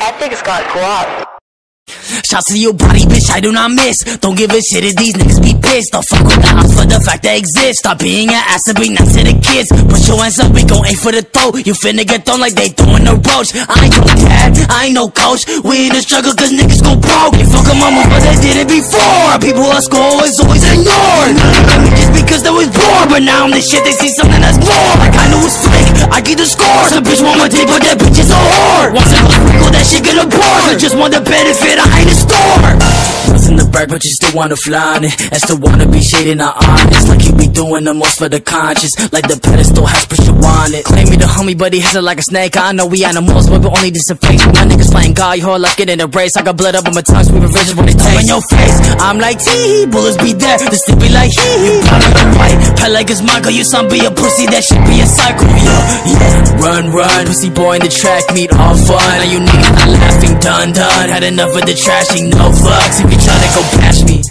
That nigga's got guap. Shots to your body, bitch, I do not miss. Don't give a shit if these niggas be pissed. Don't fuck with the ops for the fact they exist. Stop being an ass and be nice to the kids. Put your hands up, we gon' aim for the throat. You finna get thrown like they throwing a roach. I ain't no dad, I ain't no coach. We in the struggle cause niggas go broke. You fuck 'em mamas, but they did it before. People at school is always ignored. Just because they was born, but now I'm the shit, they see something that's more. Like I knew it's fake, I get the scores. A bitch want my dick, but that bitch is a whore. Once I go sprinkle, that shit get a pour. I just want the benefit, I ain't a store. What's in the bag, but you still wanna fly on it, and still wanna be shaded, not honest. Like you be doing the most for the conscious, like the pedestal has pressure on it. Claim me the homie, but he has it like a snake. I know we animals, but we only dissipate. My niggas playing God, your whole life getting a race. I got blood up on my tongue, sweet revenge when they talk in your face. I'm like T, bullets be there, the stick be like he. You proud of the white, pet like it's Michael. You son be a pussy, that shit be a cycle. Yeah, run, pussy boy in the track, meet all fun. Now you niggas not laughing, done. Had enough of the trashing, no fucks if you tryna go bash me.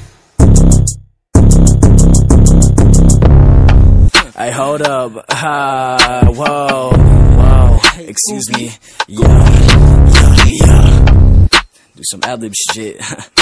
Hey, hold up, whoa, excuse me, yeah, do some ad-lib shit,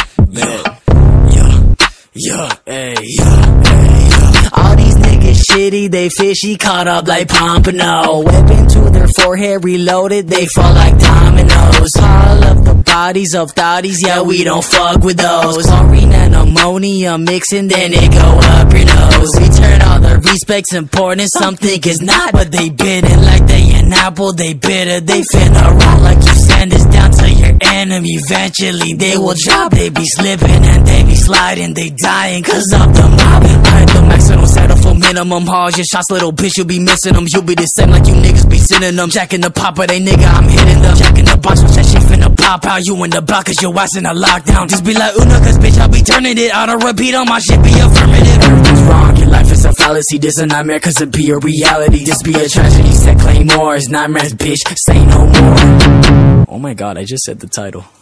hey. All these niggas shitty, they fishy, caught up like Pompano. Weapon to their forehead, reloaded, they fall like dominoes. All of the bodies of thotties, yeah, we don't fuck with those. Chlorine and ammonia mixing, then it go up your nose. We turn all the respect's important, some think it's not, but they bitter like they an apple, they bitter. They finna rot like you send this down to your enemy. Eventually they will drop, they be slipping and they be sliding, they dying cause of the mobbing. I hit the max, I don't settle for minimum. Hard your shots, little bitch, you be missing them. You be the same like you niggas be sending them. Jacking the pop of they nigga, I'm hitting them. Jacking the box, watch that shit finna pop out. You in the block cause your ass in a lockdown. Just be like Una cause bitch, I'll be turning it out. Repeat on my shit, be affirmative. Everything's wrong, your life is a fallacy. This a nightmare cause it be a reality. This be a tragedy, said Claymore. It's nightmares, bitch, say no more. Oh my god, I just said the title.